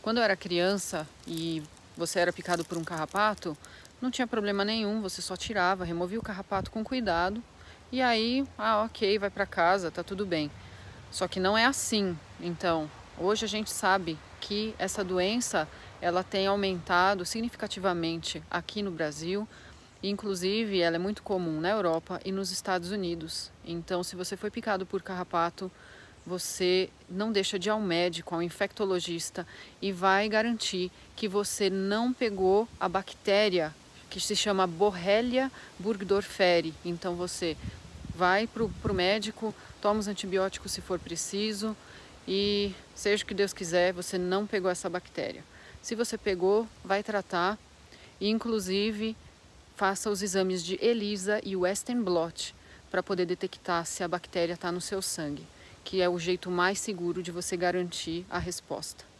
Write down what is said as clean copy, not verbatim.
Quando eu era criança e você era picado por um carrapato, não tinha problema nenhum, você só tirava, removia o carrapato com cuidado e aí, ok, vai para casa, tá tudo bem. Só que não é assim. Então, hoje a gente sabe que essa doença ela tem aumentado significativamente aqui no Brasil. Inclusive, ela é muito comum na Europa e nos Estados Unidos. Então, se você foi picado por carrapato, você não deixa de ir ao médico, ao infectologista e vai garantir que você não pegou a bactéria que se chama Borrelia burgdorferi. Então, você vai para o médico, toma os antibióticos se for preciso e, seja o que Deus quiser, você não pegou essa bactéria. Se você pegou, vai tratar e, inclusive, faça os exames de ELISA e Western blot para poder detectar se a bactéria está no seu sangue, que é o jeito mais seguro de você garantir a resposta.